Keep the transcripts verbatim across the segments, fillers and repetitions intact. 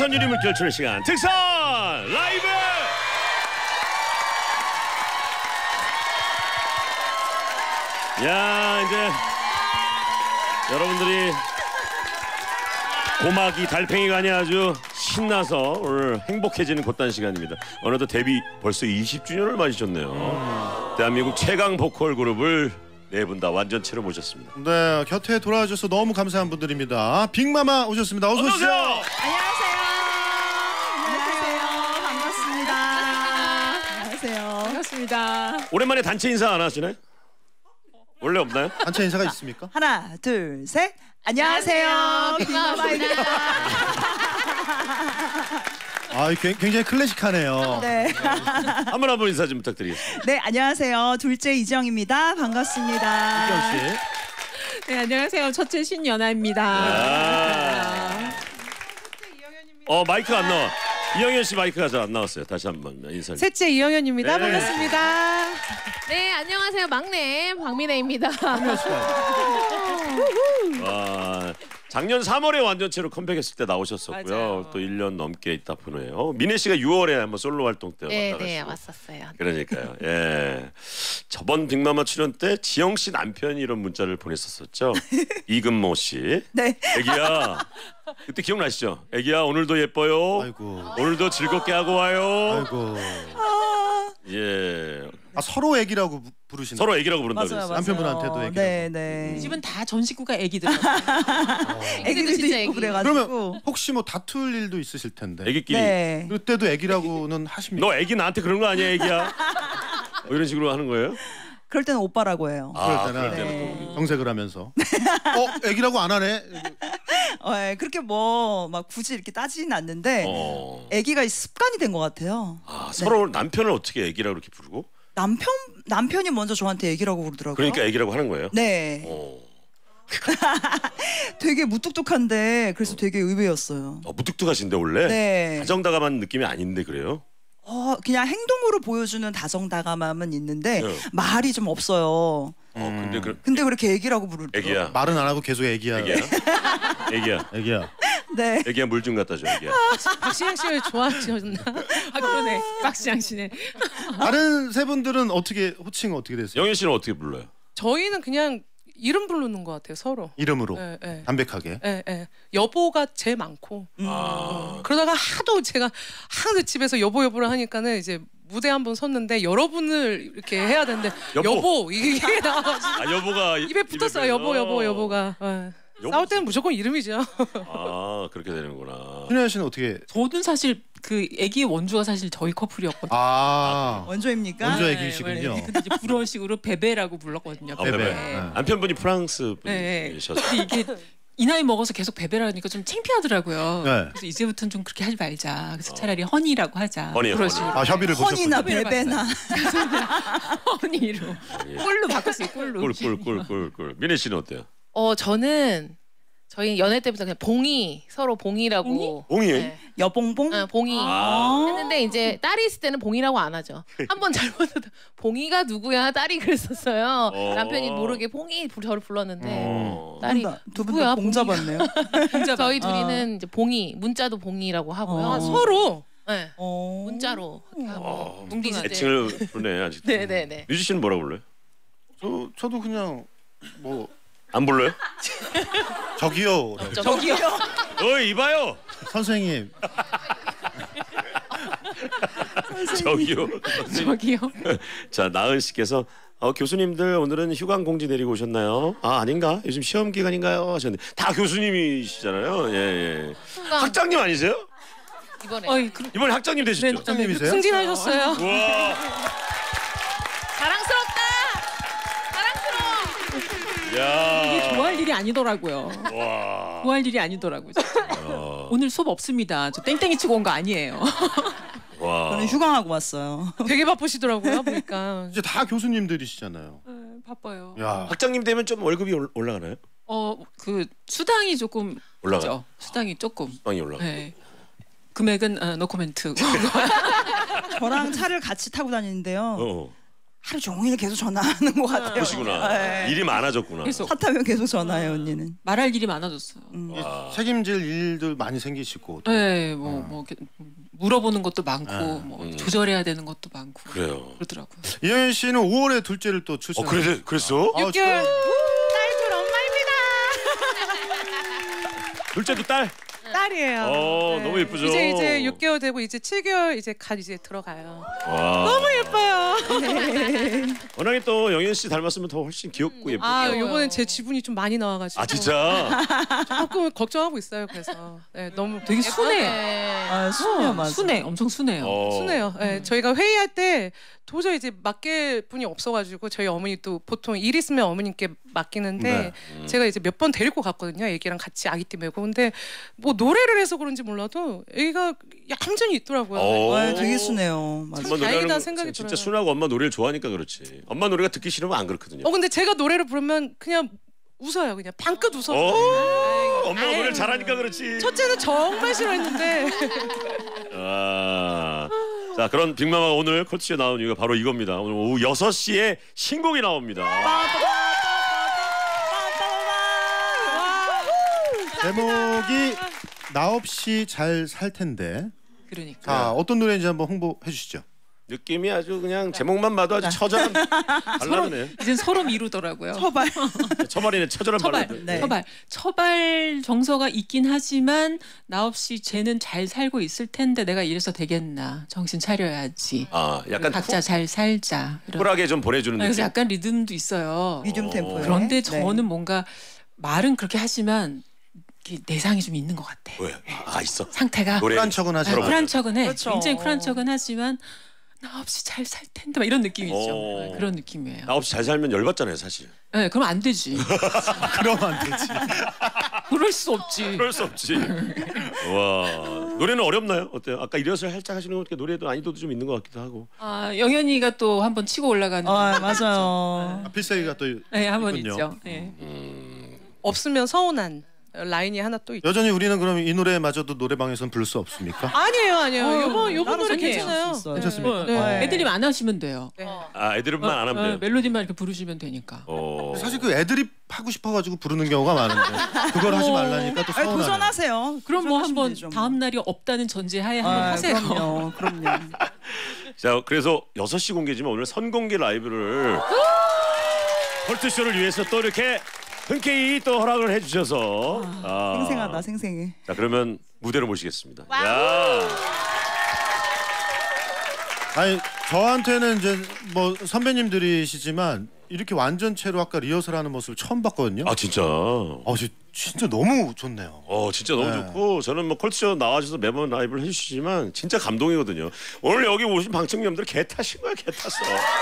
전율이 물결치는 시간 특선 라이브. 야, 이제 여러분들이 고막이 달팽이가 아니라 아주 신나서 오늘 행복해지는 곧단 시간입니다. 어느덧 데뷔 벌써 이십 주년을 맞으셨네요. 음. 대한민국 최강 보컬 그룹을 네 분 다 완전체로 모셨습니다. 네, 곁에 돌아와주셔서 너무 감사한 분들입니다. 빅마마 오셨습니다. 어서 오세요. 안녕하세요. 안녕하세요. 반갑습니다. 안녕하세요. 반갑습니다. 오랜만에 단체 인사 안 하시나요? 원래 없나요? 단체 인사가 있습니까? 하나, 둘, 셋. 안녕하세요. 빅마마입니다. 아, 굉장히 클래식하네요. 네. 한 분 한 분 인사 좀 부탁드리겠습니다. 네, 안녕하세요. 둘째 이정입니다. 반갑습니다. 이경 씨. 네, 안녕하세요. 첫째 신연아입니다. 아 어, 마이크 안 나와. 이영현 씨 마이크가 잘 안 나왔어요. 다시 한번 인사. 셋째 이영현입니다. 네. 반갑습니다. 네, 안녕하세요. 막내 박민혜입니다. 아, 작년 삼월에 완전체로 컴백했을 때 나오셨었고요. 맞아요. 또 일 년 넘게 있다 보네요. 민혜 씨가 유월에 한번 솔로 활동 때 네, 왔다 네, 가시고. 왔었어요. 그러니까요. 예. 저번 빅마마 출연 때 지영 씨 남편이 이런 문자를 보냈었었죠. 이금모 씨. 네. 애기야. 그때 기억나시죠? 애기야, 오늘도 예뻐요. 아이고. 오늘도 즐겁게 하고 와요. 아이고. 예. 아, 서로 애기라고 부- 부르시는. 서로 애기라고 부른다고 맞아요, 그랬어요. 맞아요. 남편분한테도 애기라고. 네, 네. 이 집은 다 전 식구가 애기들. 애기들도 진짜 있고 애기. 그래가지고. 그러면 혹시 뭐 다툴 일도 있으실 텐데. 애기끼리. 네. 그때도 애기라고는 하십니까? 너 애기 나한테 그런 거 아니야, 애기야? 뭐 이런 식으로 하는 거예요? 그럴 때는 오빠라고 해요. 그럴 때는 그럴 때는 네. 또. 정색을 하면서. 어, 애기라고 안 하네. 어, 예, 그렇게 뭐 막 굳이 이렇게 따지진 않는데 어. 애기가 습관이 된 것 같아요. 아, 서로 남편을 어떻게 애기라고 이렇게 부르고? 남편 남편이 먼저 저한테 애기라고 그러더라고요. 그러니까 애기라고 하는 거예요? 네. 어. 되게 무뚝뚝한데 그래서 되게 의외였어요. 어, 무뚝뚝하신데 원래? 네. 다정다감한 느낌이 아닌데 그래요? 어, 그냥 행동으로 보여주는 다정다감함은 있는데 네. 말이 좀 없어요. 어, 근데 그 근데 그렇게 애기라고 부르더라고요. 애기야. 말은 안 하고 계속 애기야. 애기야. 애기야. 애기야. 네. 애기야, 물 좀 갖다 줘. 애기야. 박시영 씨를 좋아하셨나? 아 그러네. 박시영 씨네. 다른 세 분들은 어떻게 호칭 어떻게 되세요? 영현 씨는 어떻게 불러요? 저희는 그냥 이름 부르는 것 같아요. 서로. 이름으로. 예, 예. 담백하게. 예, 예. 여보가 제일 많고. 아. 그러다가 하도 제가 하도 집에서 여보 여보를 하니까는 이제 무대 한번 섰는데 여러분을 이렇게 해야 되는데 여보. 여보, 이게 나와가지고 아, 여보가 입에 붙었어요. 입에 여보 여보 어. 여보가. 예. 여보. 싸울 때는 무조건 이름이죠. 아, 그렇게 되는구나. 신현 씨는 어떻게? 저는 사실 그 애기 원주가 사실 저희 커플이었거든요. 아. 원조입니까? 원조 네, 애기시군요. 네. 근데 이제 불어식으로 베베라고 불렀거든요. 아, 베베. 베베. 네. 남편분이 프랑스 네. 분이셨어요. 근데 이게 이 나이 먹어서 계속 베베라니까 좀 창피하더라고요. 네. 그래서 이제부터는 좀 그렇게 하지 말자. 그래서 차라리 허니라고 하자. 허니, 그런 허니. 식으로. 아, 협의를 허니나 보셨군요. 베베나. 허니로. 꿀로 바꿨어요. 꿀로. 꿀꿀꿀꿀꿀. 민혜 씨는 어때요? 어, 저는 저희 연애 때부터 그냥 봉이 서로 봉이라고. 봉이? 네. 여봉봉? 어, 봉이 아. 했는데 이제 딸이 있을 때는 봉이라고 안 하죠. 한 번 잘못해도 봉이가 누구야 딸이 그랬었어요. 어. 남편이 모르게 봉이 부- 저를 불렀는데 어. 딸이 두분 누구야, 다 봉 잡았네요. 저희 아. 둘이는 이제 봉이 문자도 봉이라고 하고요. 어. 아, 서로. 네. 어. 문자로 이렇게 하고. 어, 뭉디지대. 애칭을 부르네 아직도. 네네네. 뮤지 씨는 뭐라 불러요? 저 저도 그냥 뭐 안 불러요? 저기요. 저기요. 어, 이봐요. 선생님. 저기요. 저기요. 자, 나은 씨께서 어, 교수님들 오늘은 휴강 공지 내리고 오셨나요? 아, 아닌가? 요즘 시험 기간인가요? 하셨는데 다 교수님이시잖아요. 예, 예. 학장님 아니세요? 이번에 어이, 그, 이번에 학장님 되셨죠? 학장님이세요? 승진하셨어요. 우와. 자랑스럽다. 자랑스러워. 야. 이게 좋아할 일이 아니더라고요. 와. 좋아할 일이 아니더라고요. 어. 오늘 수업 없습니다. 저 땡땡이 치고 온 거 아니에요. 와. 저는 휴강하고 왔어요. 되게 바쁘시더라고요. 보니까. 이제 다 교수님들이시잖아요. 네, 바빠요. 야. 학장님 되면 좀 월급이 올- 올라가나요? 어, 그 수당이 조금 올라가. 있죠. 수당이 조금. 빵이 올라가. 네. 금액은 어, 노코멘트. 저랑 차를 같이 타고 다니는데요. 어. 하루 종일 계속 전화하는 것 같아요. 그러시구나. 네. 일이 많아졌구나. 계속 핫하면 계속 전화해요 언니는. 말할 일이 많아졌어요. 음. 와. 책임질 일들 많이 생기시고. 또. 네, 뭐, 뭐 이렇게 물어보는 것도 많고, 네. 뭐 음. 조절해야 되는 것도 많고. 그래요. 그러더라고요. 이영애 씨는 오월에 둘째를 또 어 출산. 그래 그랬어? 아, 육 개월. 딸둘 엄마입니다. 둘째도 딸. 딸이에요. 어, 너무 예쁘죠? 이제 이제 육 개월 되고 이제 칠 개월 이제 갓 이제 들어가요. 와. 너무 예뻐요. 워낙에 또 영현 씨 닮았으면 더 훨씬 귀엽고 예쁘고. 아, 귀여워요. 요번엔 제 지분이 좀 많이 나와가지고. 아 진짜? 조금 걱정하고 있어요. 그래서 네, 너무 되게 순해. 아 순해요, 맞아. 순해, 엄청 순해요. 어. 순해요. 네, 저희가 회의할 때 도저히 이제 맡길 분이 없어가지고 저희 어머니 또 보통 일 있으면 어머님께 맡기는데 네. 음. 제가 이제 몇 번 데리고 갔거든요. 애기랑 같이 아기띠 메고. 근데 뭐 노래를 해서 그런지 몰라도 애기가 얌전히 있더라고요. 어. 아, 되게 순해요. 맞아. 참 엄마 노래하는 다행이다 거 생각이 진짜 들어요. 순하고 엄마 노래를 좋아하니까 그렇지. 엄마 노래가 듣기 싫으면 안 그렇거든요. 어 근데 제가 노래를 부르면 그냥 웃어요. 그냥 방긋 웃어. 어, 엄마가 노래를 잘하니까 그렇지. 첫째는 정말 싫어했는데. 아, 자 그런 빅마마가 오늘 컬투쇼에 나온 이유가 바로 이겁니다. 오늘 오후 여섯 시에 신곡이 나옵니다. 제목이 나 없이 잘 살 텐데. 그러니까. 자 어떤 노래인지 한번 홍보해 주시죠. 느낌이 아주 그냥 제목만 봐도 아주 처절한 발라드네요. 이젠 서로 미루더라고요. 처발. 처발이네 처절한 처발, 발라드. 네. 처발, 처발 정서가 있긴 하지만 나 없이 쟤는 잘 살고 있을 텐데 내가 이래서 되겠나? 정신 차려야지. 아 약간 각자 잘 살자. 이런. 쿨하게 좀 보내주는 그래서 느낌. 약간 리듬도 있어요. 미디움 템포에. 그런데 네. 저는 뭔가 말은 그렇게 하지만 이렇게 내상이 좀 있는 것 같아. 왜? 아 있어. 상태가 노래 쿨한 척은 하죠. 아, 쿨한 척은 해. 그렇죠. 굉장히 쿨한 척은 하지만 나 없이 잘 살 텐데 막 이런 느낌이죠. 어. 네, 그런 느낌이에요. 나 없이 잘 살면 열받잖아요 사실. 네, 그럼 안 되지. 그러면 안 되지. 그럴 수 없지. 그럴 수 없지. 와 노래는 어렵나요? 어때요? 아까 리허설 살짝 하시는 거 보니까 노래도 난이도도 좀 있는 것 같기도 하고. 아, 영현이가 또 한번 치고 올라가는. 아 맞아요. 아, 필살기가 또 네, 한번 있군요. 있죠. 네. 없으면 서운한 라인이 하나 또 있죠. 여전히 우리는 그럼 이 노래마저도 노래방에서는 부를 수 없습니까? 아니에요, 아니에요. 어, 요번 요번 나름 노래 상관이 괜찮아요. 없을 수 있어요. 괜찮습니까? 네. 네. 애드립 안 하시면 돼요. 네. 아 애드립만 안 하면 어, 돼요. 멜로디만 이렇게 부르시면 되니까. 어. 사실 그 애드립 하고 싶어가지고 부르는 경우가 많은데 그걸 하지 말라니까 또 아니, 서운하네. 도전하세요. 그럼 뭐 도전하시면 한번 되죠, 뭐. 다음 날이 없다는 전제하에 한번 아, 하세요. 그럼요, 그럼요. 자 그래서 여섯 시 공개지만 오늘 선공개 라이브를 컬투쇼를 위해서 또 이렇게 흔쾌히 또 허락을 해주셔서 아. 생생하다, 생생해. 자 그러면 무대로 모시겠습니다. 야. 아니 저한테는 이제 뭐 선배님들이시지만 이렇게 완전체로 아까 리허설하는 모습을 처음 봤거든요. 아 진짜. 아 지- 진짜 너무 좋네요. 어 진짜 너무 네. 좋고 저는 뭐 컬투쇼 나와주셔서 매번 라이브를 해주시지만 진짜 감동이거든요. 오늘 여기 오신 방청객님들 개 타신 거야 개 탔어.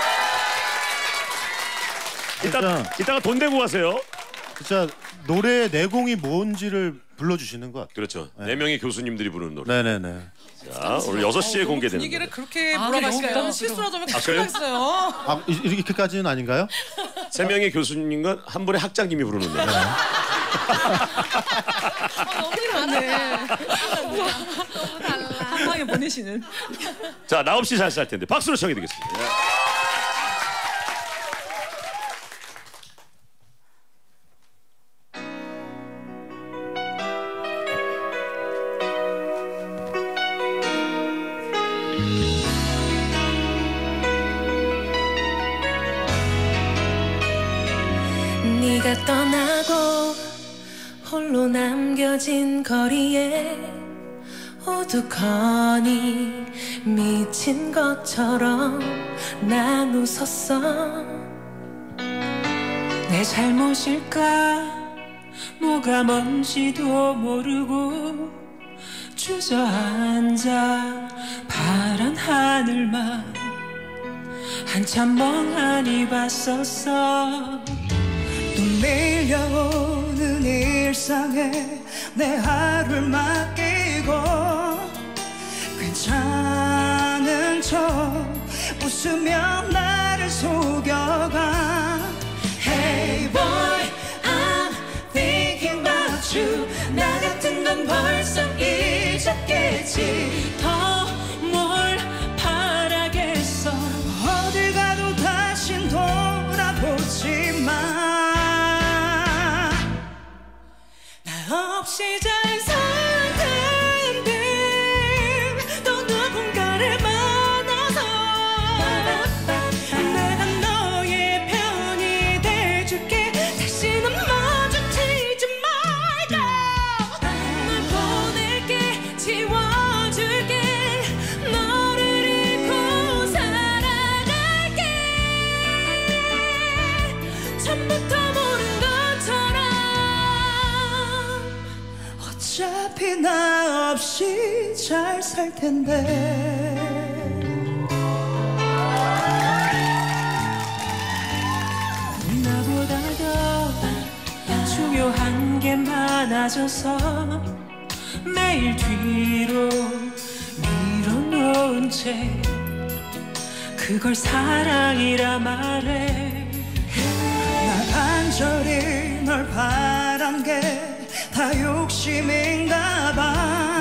이따 진짜. 이따가 돈 내고 가세요. 진짜 노래의 내공이 뭔지를 불러주시는 것 같아요. 그렇죠. 네 명의 교수님들이 부르는 노래. 네네네. 자 오늘 여섯 시에 공개되는 분위기를 노래. 그렇게 아, 몰아가시면 너무 실수라도 아, 그래요? 큰일 났어요. 아 이- 이렇게까지는 아닌가요? 세 명의 교수님과 한 분의 학장님이 부르는 노래. 한 방에 보내시는. 자 나 없이 잘 살 텐데 박수로 청해 드리겠습니다. 네가 떠나고 홀로 남겨진 거리에 어둑하니 미친 것처럼 난 웃었어. 내 잘못일까? 뭐가 뭔지도 모르고 주저앉아 파란 하늘만 한참 멍하니 봤었어. 또 밀려오는 일상에 내 하루를 맡기고 괜찮은 척 웃으며 나를 속여가. Hey boy, I'm thinking about you. 나 같은 건 벌써 잊었겠지. 더 뭘 바라겠어. 어딜 가도 다시 없이 잘 살 텐데 또 누군가를 만나서 내가 너의 편이 돼줄게 다시는 마주치지 말고 널 보낼게 지워줄게 너를 잃고 살아갈게 처음부터 모른 것처럼 어차피 나 없이 잘 살 텐데 나보다 더 중요한 게 많아져서 매일 뒤로 밀어놓은 채 그걸 사랑이라 말해 나 간절히 널 바란 게 다 욕심인가 봐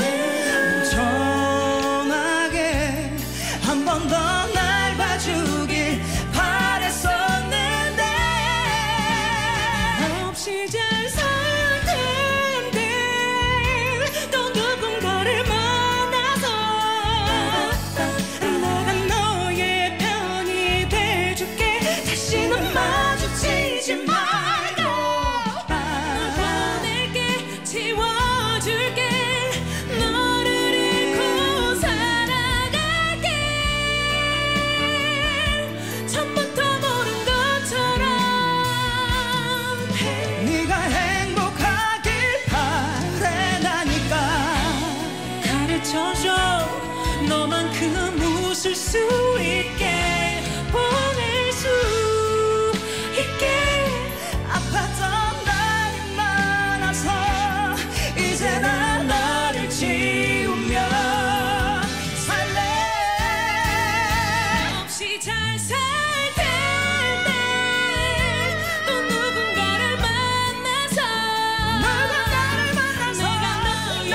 정하게 한 번 더 날 봐주길 바랬었는데 없이 잘 살 텐데 또 누군가를 만나서 내가 너의 편이 돼줄게 다시는 마주치지 말고 널 보낼게 지워줄게 너를 잃고 살아갈게 처음부터 모른 것처럼 네가 행복하길 바라니까 가르쳐줘 너만큼 웃을 수 있게 보낼 수 있게 아팠던 날이 많아서 이제 난 나를 지우며 살래 없이 잘 살 텐데 또 누군가를 만나서 누군가를 만나서 내가 너의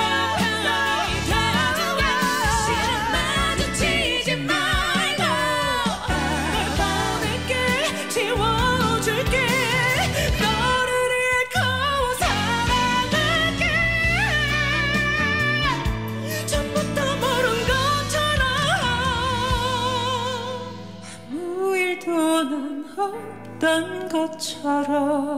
편이 돼줄게 다시는 마주치지 말고 널 보낼게 지워줄게 너를 잃고 살아갈게 처음부터 모른 것처럼 아무 일도 난 없던 것처럼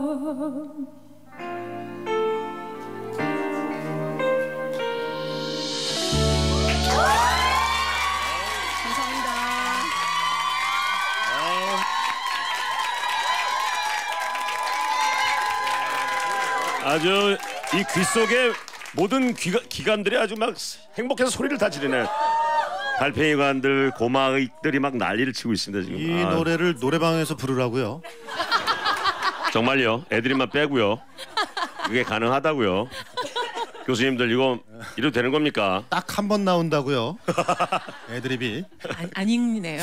아주 이 귀 속에 모든 귀가, 기관들이 아주 막 행복해서 소리를 다 지르네. 달팽이관들, 고마익들이 막 난리를 치고 있습니다 지금. 이 아, 노래를 노래방에서 부르라고요. 정말요? 애드립만 빼고요. 그게 가능하다고요. 교수님들 이거 이래도 되는 겁니까? 딱 한 번 나온다고요. 애드립이. 안, 안 읽네요.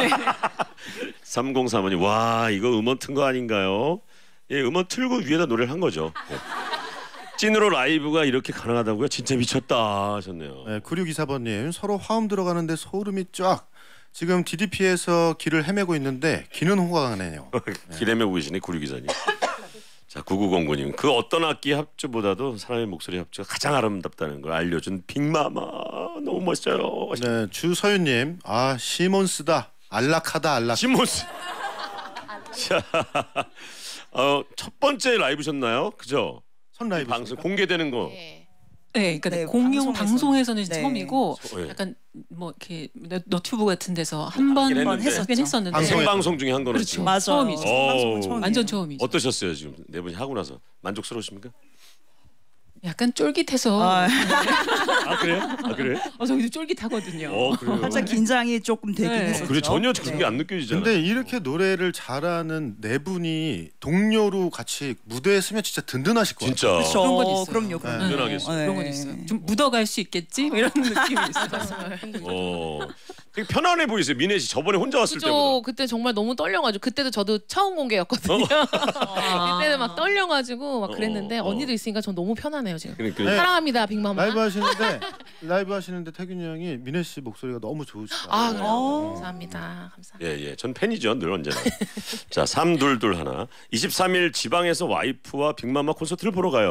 삼공삼오님 와 이거 음원 튼 거 아닌가요? 예, 음원 틀고 위에다 노래를 한 거죠. 예. 찐으로 라이브가 이렇게 가능하다고요? 진짜 미쳤다 하셨네요. 네, 구육이사번님 서로 화음 들어가는데 소름이 쫙. 지금 디디피에서 길을 헤매고 있는데 기는 호가 나네요. 기레매 보이시네 구류기사님. 자 구구공구님 그 어떤 악기 합주보다도 사람의 목소리 합주가 가장 아름답다는 걸 알려준 빅마마 너무 멋져요. 네, 주서윤님 아 시몬스다. 안락하다 안락. 시몬스. 자, 어, 첫 번째 라이브셨나요? 그죠? 선 라이브 방송 공개되는 거. 네. 네, 그러니까 네, 공용 방송에서. 방송에서는 네. 처음이고 네. 약간 뭐 이렇게 너- 너튜브 같은 데서 한 번 하긴 했는데. 하긴 했었는데 방송에- 생방송 중에 한 거는 그렇죠. 지금. 맞아요. 처음이죠. 오. 처음이에요. 완전 처음이죠. 어떠셨어요 지금 네 분이 하고 나서 만족스러우십니까? 약간 쫄깃해서 아, 아 그래요? 아 그래? 어, 저기도 쫄깃하거든요. 어 그래요. 살짝 긴장이 조금 되긴 네. 했었죠. 그래 전혀 그런 네. 게 안 느껴지잖아요. 근데 이렇게 노래를 잘하는 네 분이 동료로 같이 무대에 서면 진짜 든든하실 것 같아요. 진짜. 그렇죠. 그런 건 있어요. 그럼요. 그럼요. 네. 든든하겠어요. 네. 그런 건 있어요. 좀 묻어갈 수 있겠지? 뭐 이런 느낌이 있어요. 어, 되게 편안해 보이세요. 민혜 씨 저번에 혼자 왔을 그죠. 때보다. 그때 정말 너무 떨려가지고 그때도 저도 처음 공개였거든요. 그때는 막 떨려가지고 막 그랬는데 어, 어. 언니도 있으니까 전 너무 편하네요 지금. 그러니까 네. 사랑합니다 빅마마. 라이브 하시는데 라이브 하시는데 태균이 형이 민혜 씨 목소리가 너무 좋으시다. 아 그래요? 어. 감사합니다. 감사합니다. 예, 예. 전 팬이죠. 늘 언제나. 자, 삼둘둘 하나. 이십삼 일 지방에서 와이프와 빅마마 콘서트를 보러 가요.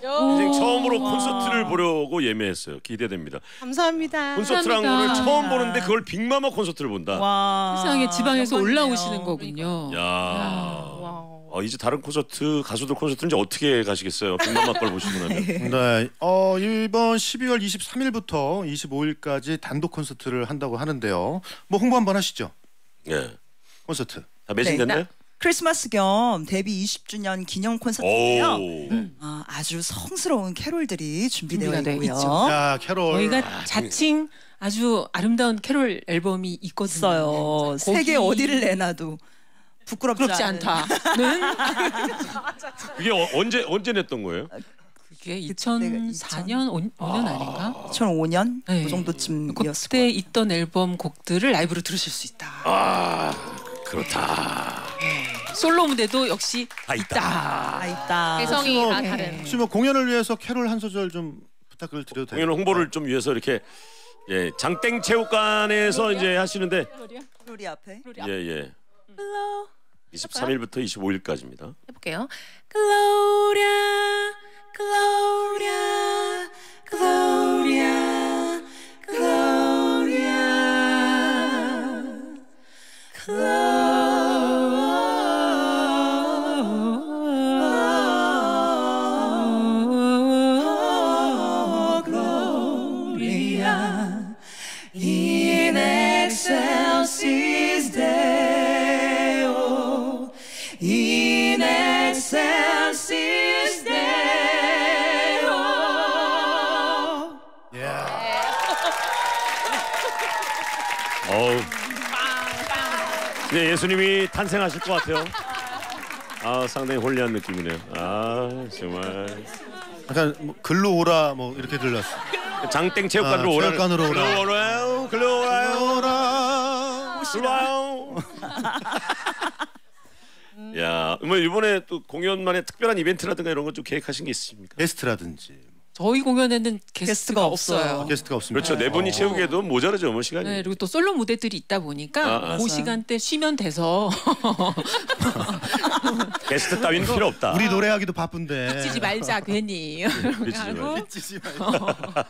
인생 처음으로 콘서트를 보려고 예매했어요. 기대됩니다. 감사합니다. 콘서트라는 감사합니다. 거를 처음 보는데 그걸 빅마마 콘서트를 본다. 와. 세상에 지방에서 영광이네요. 올라오시는 거군요. 야. 와우. 어, 이제 다른 콘서트 가수들 콘서트는 이제 어떻게 가시겠어요? 빅마마 걸 보시고 나면. 네, 어, 이번 십이월 이십삼일부터 이십오일까지 단독 콘서트를 한다고 하는데요. 뭐 홍보 한번 하시죠. 예. 콘서트. 다 매진됐나요? 네. 크리스마스 겸 데뷔 이십 주년 기념 콘서트인데요. 오. 아, 아주 성스러운 캐롤들이 준비되어 준비가 돼 있고요. 있죠. 야, 캐롤. 저희가 자칭 아주 아름다운 캐롤 앨범이 있거든요. 있어요. 세계 거기- 어디를 내놔도 부끄럽지, 부끄럽지 않은. 않다는 이게 어, 언제 언제 냈던 거예요? 그게 이천사년 오 년 아닌가? 이천오 년 네. 그 정도쯤이었을 그때 거예요. 있던 앨범 곡들을 라이브로 들으실 수 있다. 아, 그렇다. 솔로 무대도 역시 다 있다. 아, 있다. 개성이 뭐, 다 다른. 혹시 뭐 공연을 위해서 캐롤 한 소절 좀 부탁을 드려도 돼요? 공연 홍보를 좀 위해서 이렇게 예, 장땡 체육관에서 이제 하시는데 우리 앞에 예, 예. 이십삼일부터 이십오일까지입니다. 해볼게요. Gloria, Gloria, Gloria, Gloria, Gloria, in excelsis Deo, in excelsis Deo. 어우. 네, 예수님이 탄생하실 것 같아요. 아, 상당히 홀리한 느낌이네요. 아, 정말. 약간 뭐 글로 오라 뭐 이렇게 들렸어. 장땡 체육관으로 아, 오라. 체육관으로 오라. 글로 오라요. 글로 오라요. 오라. 글로 와요. 야, 뭐 이번에 또 공연만의 특별한 이벤트라든가 이런 거 좀 계획하신 게 있습니까? 게스트라든지 저희 공연에는 게스트가, 게스트가 없어요. 없어요. 게스트가 없습니다. 그렇죠. 네 분이 채우기에도 모자르죠, 뭐 시간이. 네, 그리고 또 솔로 무대들이 있다 보니까 아, 아. 그 시간대 쉬면 돼서 게스트 따위는 필요 없다. 우리 노래하기도 바쁜데. 찌지 말자 괜히 삐지지 하고 말자. 찌지 말고.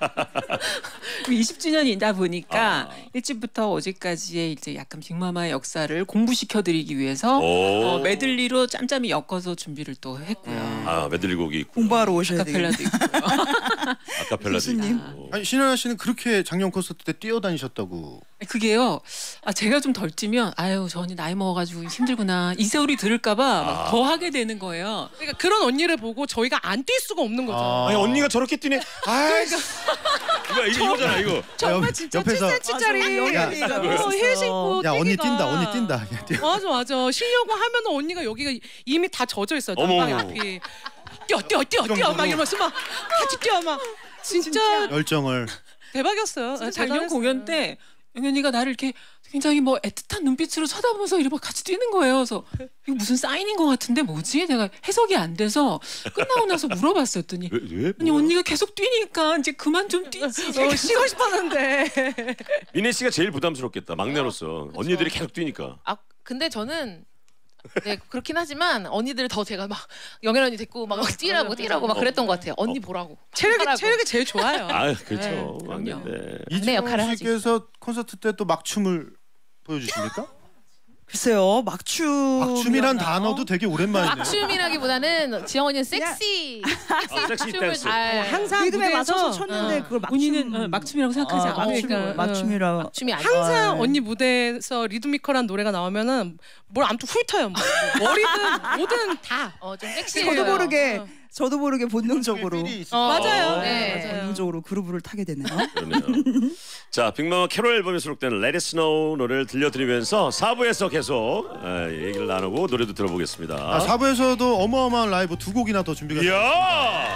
이십 주년이다 보니까 아. 일찍부터 어제까지의 이제 약간 빅마마의 역사를 공부시켜드리기 위해서 오. 어, 메들리로 짬짬이 엮어서 준비를 또 했고요. 아, 메들리 곡이 있고. 공부하러 오셔야 되겠네요. 아카펠라도 있고요. 아카펠라도 교수님. 있고. 아니 신현아 씨는 그렇게 작년 콘서트 때 뛰어다니셨다고. 그게요. 아 제가 좀 덜 찌면 아유 저 언니 나이 먹어가지고 힘들구나 이세월이 들을까봐 막 더 하게 되는 거예요. 그러니까 그런 언니를 보고 저희가 안 뛸 수가 없는 거죠. 아. 아니 언니가 저렇게 뛰네. 아, 이거 이거 이거잖아 이거. 정말 옆- 진짜 옆에서- 칠 센티미터짜리 야, 어, 힐 신고 야 언니 뛰기가. 뛴다, 언니 뛴다. 야, 뛰어. 맞아 맞아. 쉬려고 하면은 언니가 여기가 이미 다 젖어 있어요. 어머, 난방이 어머. 앞이. 뛰어 뛰어 뛰어 뛰어 막 이러면서 막 같이 뛰어 막 진짜 열정을. 대박이었어요. 진짜 아, 작년 대단했어요. 공연 때 영현이가 나를 이렇게 굉장히 뭐 애틋한 눈빛으로 쳐다보면서 이렇게 같이 뛰는 거예요. 그래서 이거 무슨 사인인 것 같은데 뭐지? 내가 해석이 안 돼서 끝나고 나서 물어봤어요. 했더니 왜 왜? 아니 언니가 계속 뛰니까 이제 그만 좀 뛰지. 어, 쉬고 싶었는데. 미네 씨가 제일 부담스럽겠다. 막내로서 언니들이 계속 뛰니까. 아 근데 저는 네 그렇긴 하지만 언니들 더 제가 막 영현 언니 데리고 막 뛰라고 뛰라고 막 그랬던 것 같아요. 언니 보라고. 체력이 하라고. 체력이 제일 좋아요. 아, 그렇죠. 네, 막내인데. 내 이지영 역할을 하지. 씨께서 콘서트 때 또 막춤을 보여주십니까? 글쎄요, 막춤. 막춤이란 단어도 되게 오랜만이네요. 막춤이라기보다는 지영 언니는 섹시 아, 섹시 춤을 댄스. 잘 항상 리듬에 무대에서 맞춰서 쳤는데 어. 그걸 막춤. 본인은 어, 막춤이라고 생각하지 아, 않아요. 막춤, 그러니까, 막춤이라. 막춤이 아니야. 항상 아, 언니 무대에서 리드미컬한 노래가 나오면은 뭘 아무튼 훑어요. 뭐. 머리든 뭐든 다. 어좀 섹시해요. 저도 모르게 저도 모르게 본능적으로 필이 있을 어, 맞아요. 네. 맞아요. 본능적으로 그루브를 타게 되네요. 그러네요. 자, 빅마마 캐롤 앨범에 수록된 Let It Snow 노래를 들려드리면서 사 부에서 계속 에, 얘기를 나누고 노래도 들어보겠습니다. 아, 사 부에서도 어마어마한 라이브 두 곡이나 더 준비가 됐습니다. 이야!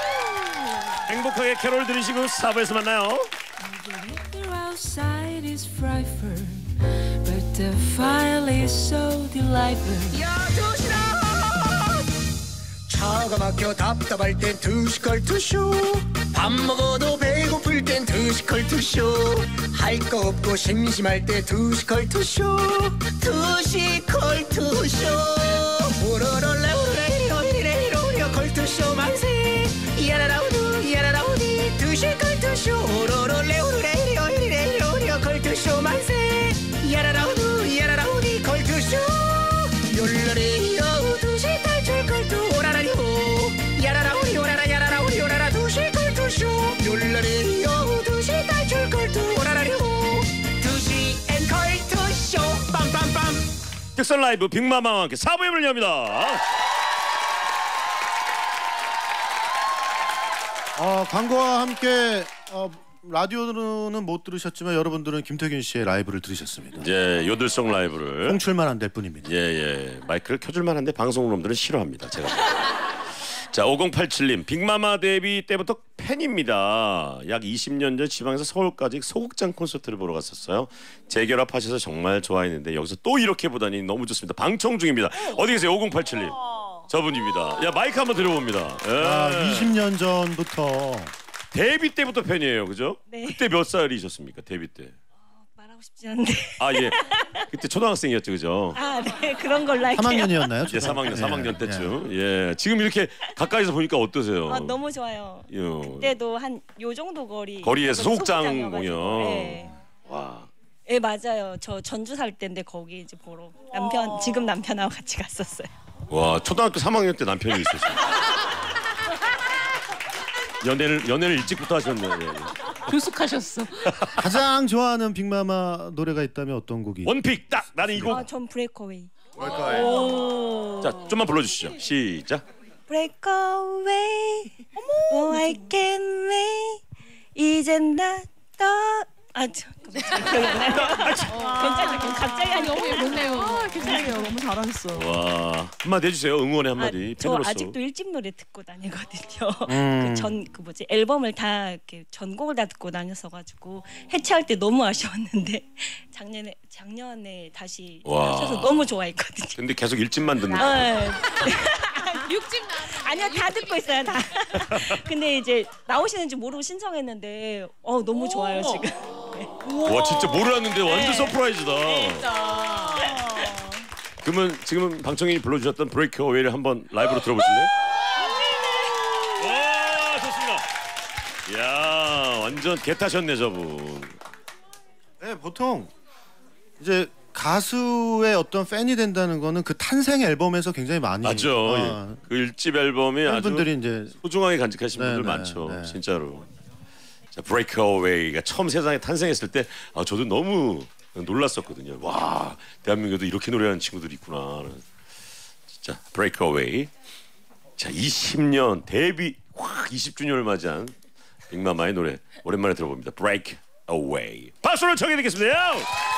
행복하게 캐롤 들으시고 사 부에서 만나요. The outside is frightful, but the fire is so delightful. 차가 막혀 답답할 땐 투시컬 투쇼 밥 먹어도 배고플 땐 투시컬 투쇼 할 거 없고 심심할 때 투시컬 투쇼 투시컬 투쇼 우러러라 우러이러 이래이러 우려 컬투쇼 만세 야라라우두 야라라우디 두시 걸투쇼 오로로레오르레리오 이리레리오리오 걸투쇼 만세 야라라우두 야라라우디 걸투쇼 욜라리요 두시 탈출 걸투 오라라리오 야라라우리 오라라 야라라우리 오라라 두시 걸투쇼 욜라리요 두시 탈출 걸투 오라라리오 두시 앤 걸투쇼 빰빰빰 특선 라이브 빅마마와 함께 사 부의 문을 엽니다. 어, 광고와 함께 어, 라디오는 못 들으셨지만 여러분들은 김태균 씨의 라이브를 들으셨습니다. 예, 요들송 라이브를 송출만 안 될 뿐입니다. 예, 예. 마이크를 켜줄만 한데 방송놈들은 싫어합니다. 제가. 자, 오공팔칠 님 빅마마 데뷔 때부터 팬입니다. 약 이십 년 전 지방에서 서울까지 소극장 콘서트를 보러 갔었어요. 재결합하셔서 정말 좋아했는데 여기서 또 이렇게 보다니 너무 좋습니다. 방청 중입니다. 어디 계세요? 오공팔칠 님 저분입니다. 야, 마이크 한번 들어봅니다. 예. 아, 이십 년 전부터 데뷔 때부터 팬이에요, 그죠? 네. 그때 몇 살이셨습니까? 데뷔 때? 말하고 싶지 않은데. 아, 예. 그때 초등학생이었죠, 그죠? 아, 네. 그런 걸로 할게요. 삼 학년이었나요? 예, 삼 학년, 예, 삼 학년 예. 때쯤. 예. 지금 이렇게 가까이서 보니까 어떠세요? 아, 너무 좋아요. 예. 그때도 한 요 정도 거리. 거리에서 소극장 소극장이어가지고. 공연. 네. 와. 예, 맞아요. 저 전주 살 때인데 거기 이제 보러 남편 지금 남편하고 같이 갔었어요. 와, 초등학교 삼 학년 때 남편이 있었어요. 연애를 연애를 일찍부터 하셨네요. 예. 교숙하셨어. 가장 좋아하는 빅마마 노래가 있다면 어떤 곡이? 원픽 딱 나는 이 곡. 아, 전 브레이크어웨이. 자, 좀만 불러주시죠. 시작. 브레이크어웨이. Oh, I can wait. 이젠 나떠. 아, 저 기억이 안 나요. 괜찮아요. 갑자기 하니 너무 예쁘네요. 아, 괜찮아요. 너무 잘하셨어. 와, 한마디 해주세요. 응원의 한마디. 아, 저 팬으로서. 아직도 일집 노래 듣고 다니거든요. 음. 그 전 그 뭐지 앨범을 다 이렇게 전곡을 다 듣고 다녔어가지고 해체할 때 너무 아쉬웠는데 작년에 작년에 다시 와. 하셔서 너무 좋아했거든요. 근데 계속 일집만 듣는. 아, 육집 나. 아니요 다 듣고 있어요 다. 근데 이제 나오시는지 모르고 신청했는데 어 너무 좋아요 지금. 와, 진짜 몰랐는데 완전 네. 서프라이즈다. 진짜. 그러면 지금 방청객이 불러주셨던 브레이크 어웨이를 한번 라이브로 들어보실래요? 와, 좋습니다. 이야, 완전 개 타셨네 저분. 네, 보통 이제 가수의 어떤 팬이 된다는 거는 그 탄생 앨범에서 굉장히 많이 맞죠. 아, 그 일집 앨범이 아주 팬분들이 이제 소중하게 간직하신 네, 분들 네, 많죠. 네. 진짜로. 자, 브레이크 어웨이가 처음 세상에 탄생했을 때 아, 저도 너무 놀랐었거든요. 와, 대한민국에도 이렇게 노래하는 친구들이 있구나. 진짜 브레이크 어웨이. 자, 이십 년 데뷔 확 이십 주년을 맞이한 빅마마의 노래 오랜만에 들어봅니다. 브레이크 어웨이. 박수를 청해 드리겠습니다.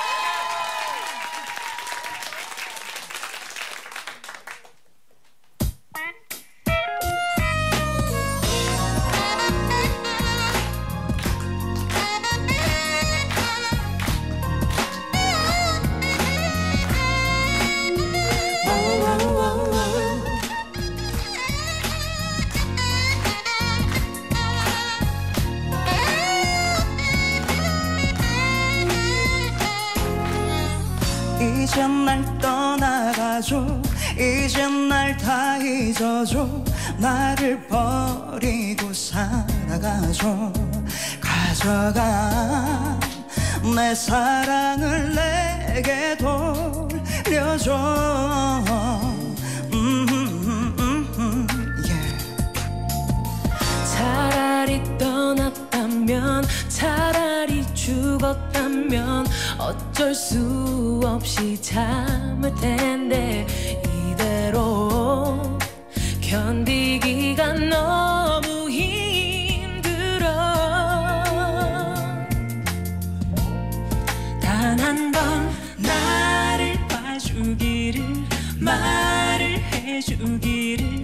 이젠 날 떠나가줘 이젠 날 다 잊어줘 나를 버리고 살아가줘 가져가 내 사랑을 내게 돌려줘 음, 음, 음, 음, yeah. 차라리 떠났다면 차라리 죽었다면 어쩔 수 없이 참을 텐데 이대로 견디기가 너무 힘들어 단 한 번 나를 봐주기를 말을 해주기를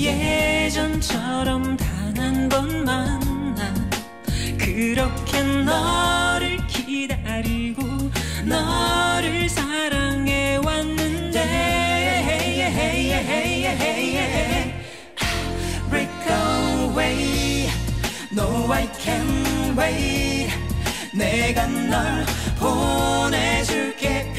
예전처럼 단 한 번만 난 그렇게 너를 기다리고 너를 사랑해 왔는데 Break away No I can't wait 내가 널 보내줄게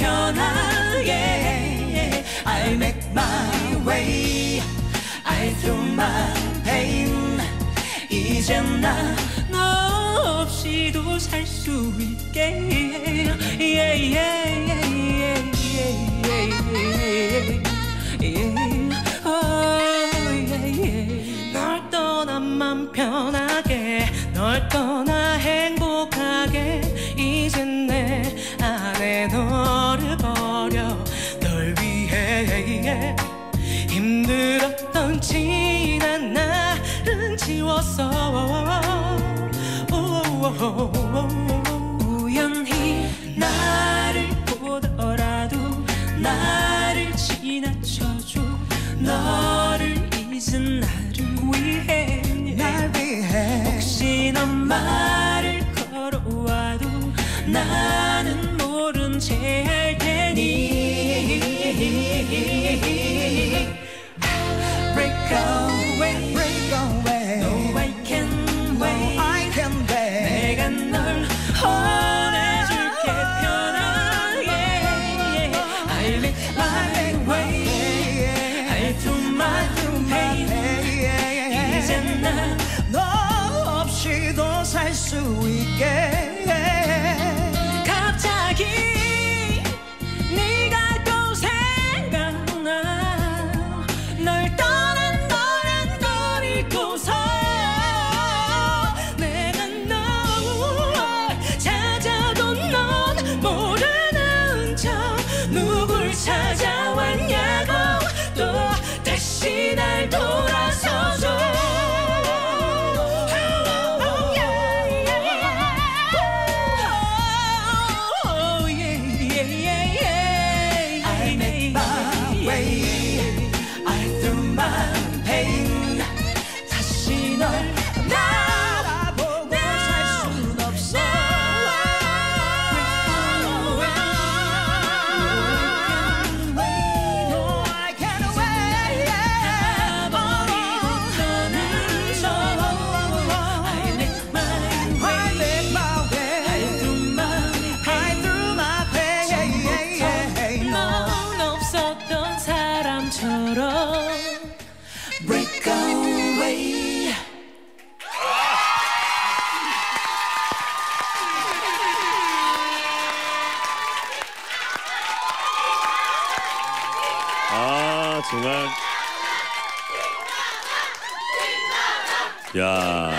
편하게 I'll make my way I through my pain 나 너 없이도 살 수 있게 yeah, yeah, yeah, yeah, yeah, yeah. Oh, yeah, yeah. 널 떠나 맘 편하게 널 떠나 행복하게 이젠 내 안에 너를 버려 널 위해 힘들었던 지난 날은 지웠어 우연히 나를 보더라도 나를 지나쳐줘 너를 잊은 나를 위해 날 위해 혹시 넌 말을 걸어와도 나는 모른 채 할 테니 Break away, break away. No, I can't wait. No, I can't wait. 내가 널 보내줄게 편하게. I'll make my way. I'll do my pain. 이젠 난 너 없이도 살 수 있게. 갑자기 네가 또 생각나. 널 떠난 너란 걸 잊고서 내가 널 찾아도 넌 모르는 척 누굴 찾아왔냐고 또 다시 날 돌아서줘 Break away. 아 정말 야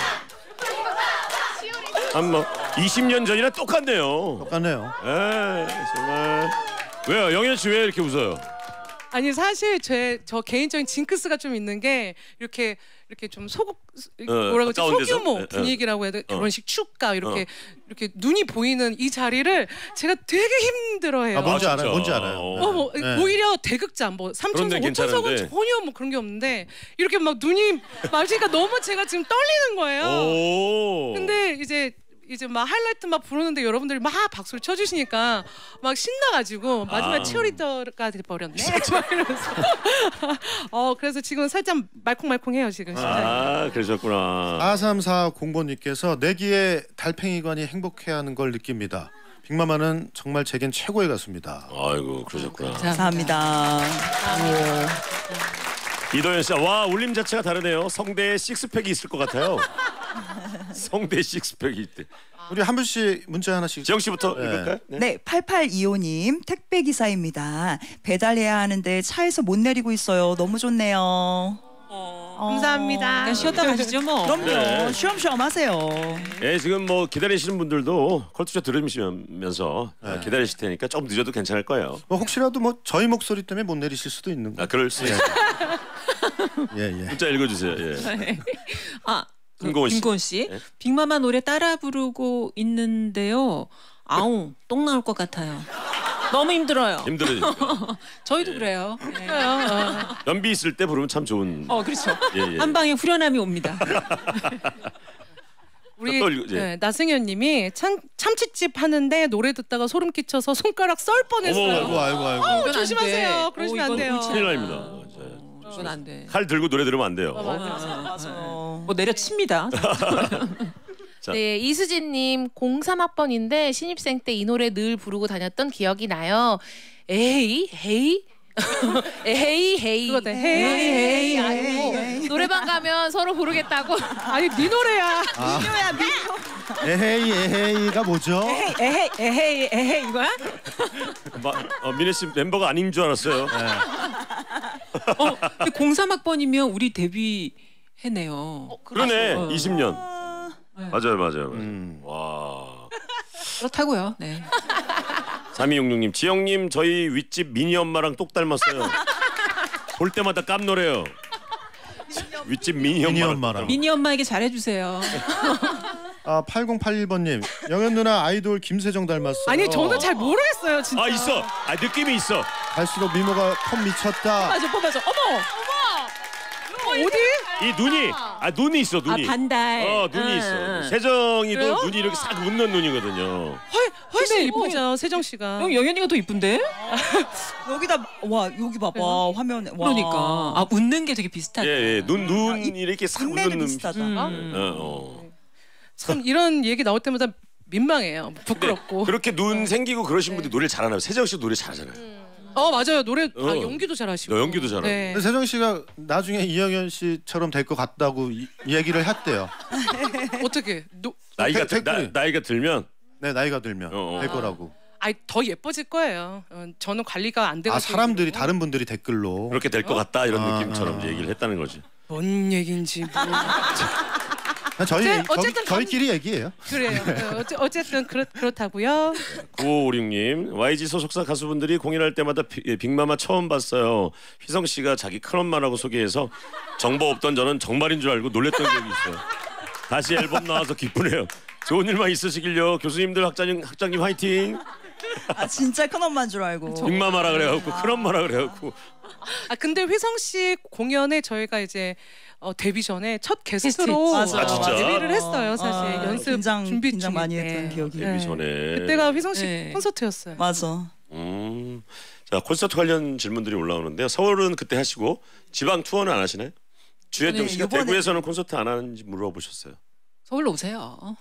한 뭐 이십 년 전이랑 똑같네요. 똑같네요. 에 정말 왜요? 영현 씨 왜 이렇게 웃어요? 아니 사실 제 저 개인적인 징크스가 좀 있는 게 이렇게 이렇게 좀 소극 어, 뭐라고 하지 가까운 데서? 소규모 에, 에. 분위기라고 해야 돼 어. 결혼식 축가 이렇게 어. 이렇게 눈이 보이는 이 자리를 제가 되게 힘들어해요. 아 뭔지 아, 알아요. 진짜? 뭔지 알아요. 어. 어, 뭐 네. 오히려 대극장 뭐 그런 데는 삼천석 오천석은 괜찮은데. 전혀 뭐 그런 게 없는데 이렇게 막 눈이 맞으니까 너무 제가 지금 떨리는 거예요. 오. 근데 이제 이제 막 하이라이트 막 부르는데 여러분들이 막 박수를 쳐주시니까 막 신나가지고 마지막에 아. 치어리더가 돼버렸네. 막 이러면서. 어 그래서 지금 살짝 말콩말콩해요 지금 심장이. 아 그러셨구나. 사삼사공번님께서 내기에 달팽이관이 행복해하는 걸 느낍니다. 빅마마는 정말 제겐 최고의 가수입니다. 아이고 그러셨구나. 감사합니다. 이도현 씨, 와 울림 자체가 다르네요. 성대에 식스팩이 있을 것 같아요. 성대 식스팩이 있대. 우리 한 분씩 문자 하나씩. 지영 씨부터 네. 읽을까요? 네, 팔팔이오님 택배 기사입니다. 배달해야 하는데 차에서 못 내리고 있어요. 너무 좋네요. 어, 감사합니다. 그냥 쉬었다 가시죠 뭐. 그럼요. 네. 쉬엄쉬엄 하세요. 예, 지금 뭐 기다리시는 분들도 컬투쇼 들으시면서 아, 기다리실 테니까 조금 늦어도 괜찮을 거예요. 뭐 혹시라도 뭐 저희 목소리 때문에 못 내리실 수도 있는 거. 아, 그럴 수 있어요. 예, 예. 문자 읽어주세요. 예. 아, 김고은 씨. 김고은 씨. 네? 빅마마 노래 따라 부르고 있는데요. 아웅 똥 나올 것 같아요. 너무 힘들어요. 힘들어요. 저희도 그래요. 네. 연비 있을 때 부르면 참 좋은. 어, 그렇죠. 예, 예. 한 방에 후련함이 옵니다. 우리 또 읽- 예. 네, 나승현님이 참 참치집 하는데 노래 듣다가 소름 끼쳐서 손가락 썰 뻔했어요. 아이고 아이고 아이고. 어우, 이건 안 조심하세요. 돼. 그러시면 어, 안 이건 돼요. 옳지 큰일 않아. 납니다. 이제. 이건 안 돼. 칼 들고 노래 들으면 안 돼요. 맞아요. 뭐 내려칩니다. 자. 네, 이수진님 공삼 학번인데 신입생 때 이 노래 늘 부르고 다녔던 기억이 나요. 에이, 에이, 에헤이 헤이. 그거네. 헤이 헤이, 헤이. 헤이, 아이고 헤이. 노래방 가면 서로 부르겠다고. 아니 네 노래야. 아, 민요야 민요. 에헤이 에헤이가 뭐죠? 에헤이 에헤이 에헤이 에헤이 이거야? 마, 어, 민혜 씨 멤버가 아닌 줄 알았어요. 어, 근데 공삼 학번이면 우리 데뷔 해네요. 어, 그러네. 어. 이십 년. 네. 맞아요, 맞아요. 맞아요. 음. 와. 그렇다고요. 네. 삼이육육 님, 지영님 저희 윗집 미니 엄마랑 똑 닮았어요. 볼 때마다 깜놀해요. 윗집 미니 미니 엄마랑. 엄마랑. 미니 엄마에게 잘해주세요. 아 팔공팔일 번님 영현 누나 아이돌 김세정 닮았어요. 아니 저는 잘 모르겠어요 진짜. 아 있어. 아 느낌이 있어. 갈수록 미모가 컵 미쳤다. 맞아 뽑아서 어머 어디? 이 눈이 아 눈이 있어 눈이. 아 반달. 어 눈이 응, 있어. 응. 세정이도 그래요? 눈이 이렇게 싹 웃는 눈이거든요. 훨씬 근데 이쁘죠 세정 씨가. 형 영현이가 더 이쁜데? 여기다 와 여기 봐봐 그래요? 화면에. 와. 그러니까 아 웃는 게 되게 비슷하다. 예, 예. 눈 눈이 이렇게 싹 인맥이 웃는 눈. 비슷하다. 음. 어, 어. 참 이런 얘기 나올 때마다 민망해요. 부끄럽고. 그렇게 눈 생기고 그러신 분들 노래 잘하나요? 세정 씨 노래 잘하잖아요. 어 맞아요 노래 어. 아, 연기도 잘하시고. 너 연기도 잘하고. 네. 근데 세정 씨가 나중에 이영현 씨처럼 될 것 같다고 이, 얘기를 했대요. 어떻게? 노, 나이가 태- 들, 나, 태클이. 나이가 들면 네 나이가 들면 어, 어. 될 거라고. 아니 더 예뻐질 거예요. 어, 저는 관리가 안 되고. 아 사람들이 다른 분들이 댓글로 그렇게 될 것 같다 이런 아, 느낌처럼 아. 이제 얘기를 했다는 거지. 뭔 얘긴지 뭐. 저희 어째- 저희, 어쨌든 저희끼리 얘기해요. 그래요. 어, 어째, 어쨌든 그렇, 그렇다고요. 구오오육 님 와이지 소속사 가수분들이 공연할 때마다 비, 예, 빅마마 처음 봤어요. 휘성 씨가 자기 큰엄마라고 소개해서 정보 없던 저는 정말인 줄 알고 놀랬던 기억이 있어요. 다시 앨범 나와서 기쁘네요. 좋은 일만 있으시길요. 교수님들 학장님 학장님 화이팅. 아 진짜 큰 엄마인 줄 알고. 빅마마라 그래갖고 큰엄마라 그래갖고 아 근데 휘성 씨 공연에 저희가 이제 어, 데뷔 전에 첫 게스트로 맞아요. 아, 진짜? 데뷔를 했어요. 사실 아, 연습 긴장, 준비 긴장 중일 많이 때. 했던 기억이. 데뷔 전에. 그때가 휘성 씨 네. 콘서트였어요. 맞아. 음. 자 콘서트 관련 질문들이 올라오는데요. 서울은 그때 하시고 지방 투어는 안 하시나요? 주현정 네, 씨가 이번에- 대구에서는 콘서트 안 하는지 물어보셨어요. 서울로 오세요.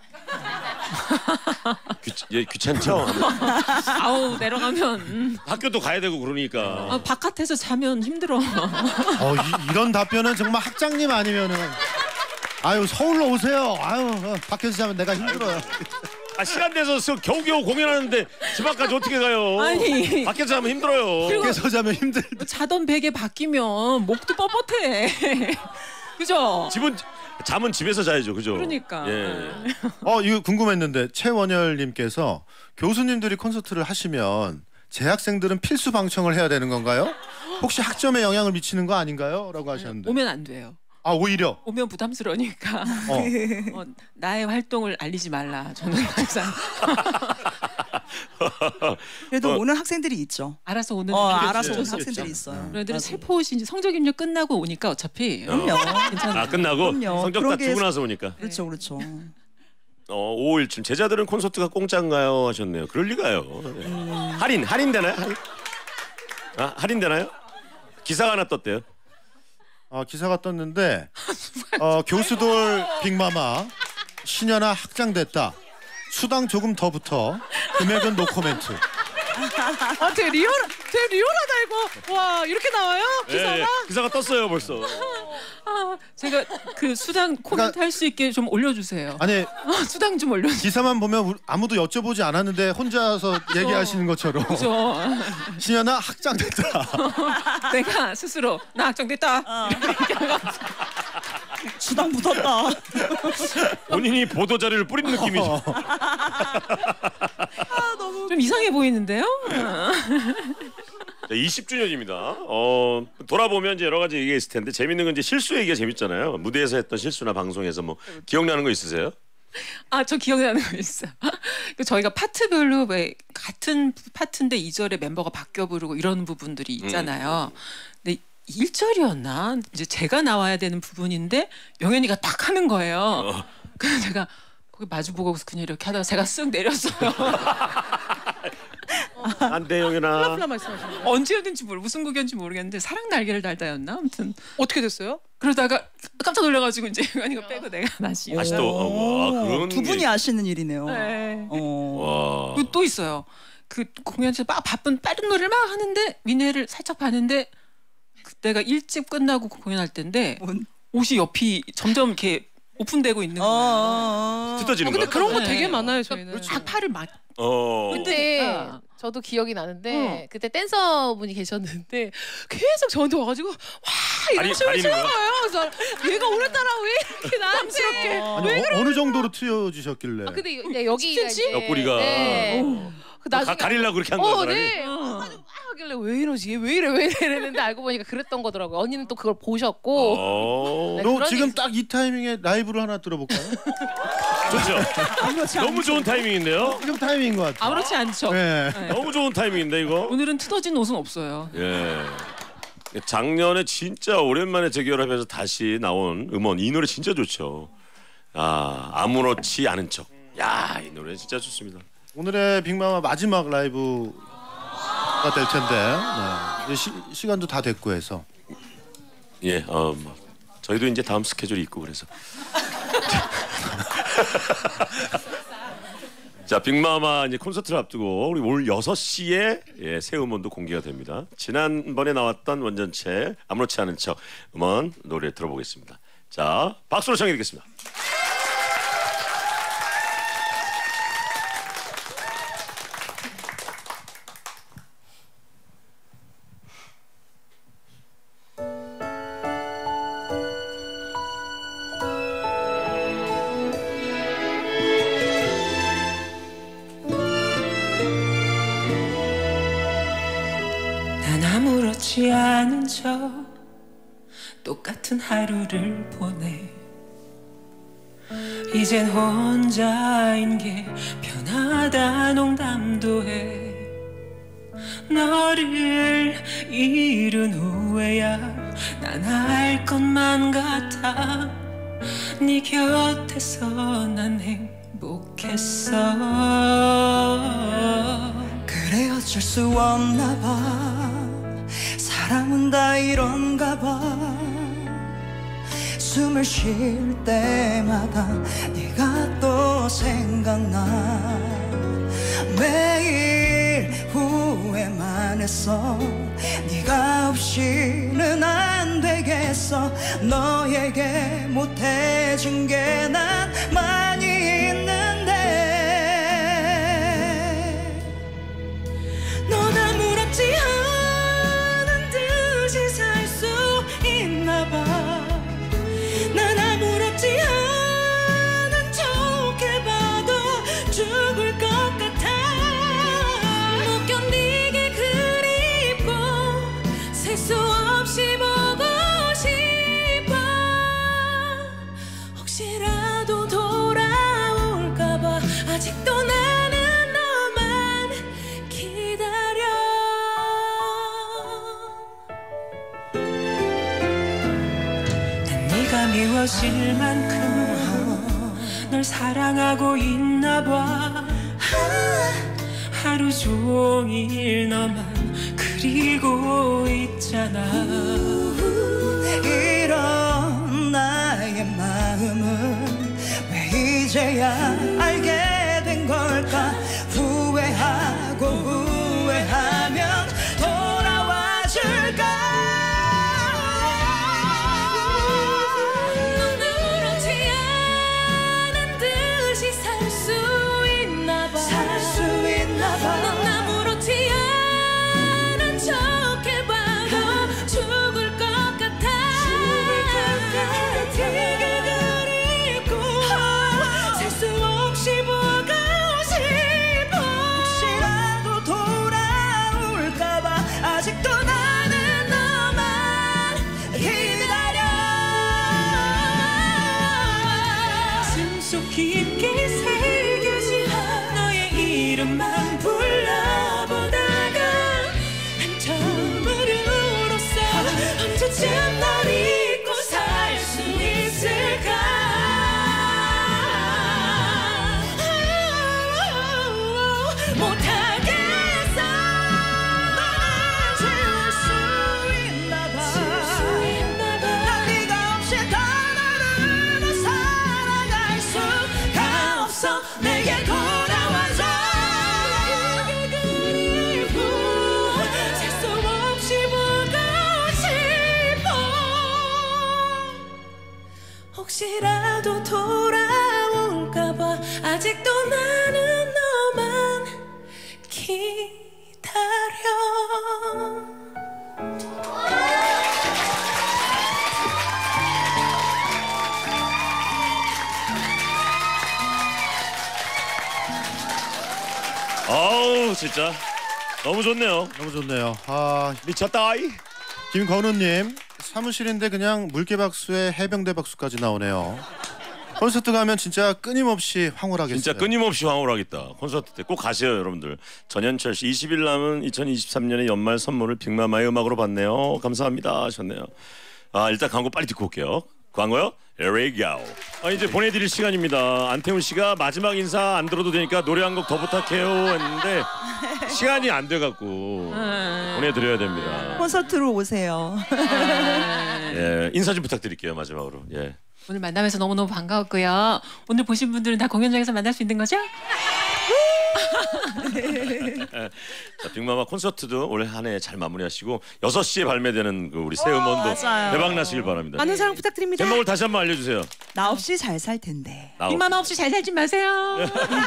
귀, 예, 귀찮죠? 아우 내려가면 음. 학교도 가야 되고 그러니까. 아, 바깥에서 자면 힘들어. 어, 이, 이런 답변은 정말 학장님 아니면은 아유 서울로 오세요. 아유 어, 밖에서 자면 내가 힘들어요. 아 시간 내서 서- 겨우겨우 공연하는데 집 앞까지 어떻게 가요? 아니. 밖에서 자면 힘들어요. 밖에서 자면 힘들. 자던 베개 바뀌면 목도 뻣뻣해. 그죠? 집은 잠은 집에서 자야죠, 그죠? 그러니까. 예. 어 이거 궁금했는데 최원열님께서 교수님들이 콘서트를 하시면 재학생들은 필수 방청을 해야 되는 건가요? 혹시 학점에 영향을 미치는 거 아닌가요?라고 하셨는데. 오면 안 돼요. 아 오히려. 오면 부담스러우니까 어. 어, 나의 활동을 알리지 말라. 저는 항상 그래도 어. 오는 학생들이 있죠. 알아서 오는 어 애들이 알아서 오는 있죠. 학생들이 있어요. 그런 애들은 맞아. 세포시 이제 성적 입력 끝나고 오니까 어차피 그럼요. 괜찮아. 아 끝나고 그럼요. 성적 그런 다 게- 두고 나서 오니까. 그렇죠, 그렇죠. 어 오오일쯤 제자들은 콘서트가 공짜인가요 하셨네요. 그럴 리가요. 네. 할인 할인 되나요? 할인? 아 할인 되나요? 기사가 하나 떴대요. 어, 기사가 떴는데 어, 교수돌 빅마마 신현아 학장됐다. 수당 조금 더 붙어. 금액은 노코멘트. 아 되게 리얼, 되게 리얼하다 이거. 와 이렇게 나와요 기사가? 예, 예. 기사가 떴어요 벌써. 아, 제가 그 수당 코멘트 할 수 있게 좀 올려주세요. 아니 아, 수당 좀 올려주세요. 기사만 보면 우리- 아무도 여쭤보지 않았는데 혼자서 얘기하시는 것처럼 그죠? 신현아 학장됐다. 내가 스스로 나 확정됐다. 수당 붙었다. 본인이 보도 자료를 뿌린 느낌이죠. 좀 이상해 보이는데요? 이십 주년입니다. 어, 돌아보면 이제 여러 가지 얘기가 있을 텐데 재밌는 건 이제 실수 얘기가 재밌잖아요. 무대에서 했던 실수나 방송에서 뭐 기억나는 거 있으세요? 아, 저 기억나는 거 있어요. 그 저희가 파트별로 왜 같은 파트인데 이 절에 멤버가 바뀌어 부르고 이런 부분들이 있잖아요. 근데 일 절이었나? 이제 제가 나와야 되는 부분인데 영현이가 딱 하는 거예요. 어. 그래서 제가 거기 마주보고 그냥 이렇게 하다가 제가 쓱 내렸어요. 안돼 영현아. 플라플라 말씀하시는 거예요? 언제였는지 모르 무슨 곡이었는지 모르겠는데 사랑 날개를 달다였나? 아무튼 어떻게 됐어요? 그러다가 깜짝 놀라가지고 이제 영현이가 빼고 내가 다시. 다시 또 어, 뭐, 아, 그런 두 분이 게... 아시는 일이네요. 네. 어. 와. 그리고 또 있어요. 그 공연에서 막 바쁜 빠른 노래를 막 하는데 민혜를 살짝 봤는데 그때가 일집 끝나고 공연할 때인데 뭔? 옷이 옆이 점점 이렇게 오픈되고 있는 거예요. 어, 뜯어지는 근데 거야? 그런 거 네. 되게 많아요 저희는. 막 팔을 막 어. 근데 그러니까. 저도 기억이 나는데 어. 그때 댄서분이 계셨는데 계속 저한테 와가지고 와 가리- 이런 춤을 가리는 추는 거야? 거예요. 그래서 얘가 오늘따라 왜 이렇게 나한테 아니 어, 어느 정도로 튀어주셨길래? 아, 근데 이- 네, 여기가 이제 옆구리가. 네. 어. 그 나중에 가, 가리려고 그렇게 한 거야, 어, 사람이? 네. 가지고 막 하길래 왜 이러지? 얘 왜 이래? 왜 이래? 이랬는데 알고 보니까 그랬던 거더라고요. 언니는 또 그걸 보셨고. 어. 네, 너 그런 지금 게- 딱 이 타이밍에 라이브를 하나 들어볼까요? 좋죠. 너무 좋은 타이밍인데요. 지금 타이밍인 것 같아. 아무렇지 않죠. 네. 네. 너무 좋은 타이밍인데 이거. 오늘은 틀어진 옷은 없어요. 예. 작년에 진짜 오랜만에 재결합해서 다시 나온 음원 이 노래 진짜 좋죠. 아 아무렇지 않은 척. 야 이 노래 진짜 좋습니다. 오늘의 빅마마 마지막 라이브가 될 텐데 네. 이제 시, 시간도 다 됐고 해서 예, 어, 뭐, 저희도 이제 다음 스케줄이 있고 그래서. 자, 빅마마 이제 콘서트를 앞두고 우리 오늘 여섯 시에 예, 새 음원도 공개가 됩니다. 지난번에 나왔던 원전체 아무렇지 않은 척 음원 노래 들어보겠습니다. 자, 박수로 청해 드리겠습니다. 난 아무렇지 않은 척 똑같은 하루를 보내. 이젠 혼자인 게 편하다 농담도 해. 너를 잃은 후에야 난 알 것만 같아. 네 곁에서 난 행복했어. 그래 어쩔 수 없나 봐. 사람은 다 이런가 봐. 숨을 쉴 때마다 네가 또 생각나. 매일 후회만 했어. 네가 없이는 안 되겠어. 너에게 못해준 게 난 많이 있는데 넌 아무렇지 않은 듯이 살 수 있나 봐. 난 아무렇지 않은 척 해봐도 죽을 것 같아. 못 견디게 그립고 셀 수 없이 보고 싶어. 혹시라도 돌아올까봐 아직도 나는 너만 기다려. 난 네가 미워질 만큼 널 사랑하고 있나 봐. 하루 종일 너만 그리고 있잖아. 이런 나의 마음은 왜 이제야 알게 된 걸까. 후회하고 후회하면 돌아와 줄까. 넌 그렇지 않은 듯이 살 수 있나 봐. 살 수 있나 봐. 넌 아무렇지 않은 척 해봐도 죽을 것 같아. 네가 그립고 살 수 없이 혹시라도 돌아올까봐 아직도 나는 너만 기다려. 아우 진짜 너무 좋네요. 너무 좋네요. 아, 미쳤다이. 김건우님 사무실인데 그냥 물개박수에 해병대 박수까지 나오네요. 콘서트 가면 진짜 끊임없이 황홀하겠어요. 진짜 끊임없이 황홀하겠다. 콘서트 때 꼭 가세요 여러분들. 전현철 씨 이십 일 남은 이천이십삼 년의 연말 선물을 빅마마의 음악으로 받네요. 감사합니다 하셨네요. 아 일단 광고 빨리 듣고 올게요. 광고요? 에레이가오. 아 이제 보내드릴 시간입니다. 안태훈 씨가 마지막 인사 안 들어도 되니까 노래 한 곡 더 부탁해요 했는데 시간이 안 돼갖고 보내드려야 됩니다. 콘서트로 오세요. 예 인사 좀 부탁드릴게요 마지막으로. 예. 오늘 만나면서 너무너무 반가웠고요. 오늘 보신 분들은 다 공연장에서 만날 수 있는 거죠? 자, 빅마마 콘서트도 올해 한 해 잘 마무리하시고 여섯 시에 발매되는 그 우리 새 음원도 맞아요. 대박 나시길 바랍니다. 많은 사랑 부탁드립니다. 제목을 다시 한번 알려주세요. 나 없이 잘 살 텐데. 나 빅마마 없이 잘 살지 마세요.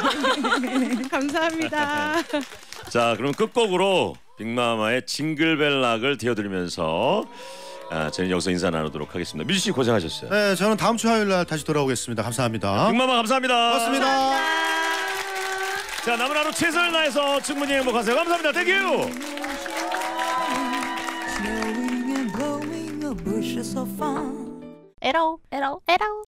감사합니다. 자 그럼 끝곡으로 빅마마의 징글벨락을 띄워드리면서 아, 저는 여기서 인사 나누도록 하겠습니다. 뮤지 씨 고생하셨어요. 네, 저는 다음 주 화요일 날 다시 돌아오겠습니다. 감사합니다. 빅마마 감사합니다. 고맙습니다. 자 남은 하루 최선을 다해서 충분히 행복하세요. 감사합니다. 땡큐. 에러 에러 에러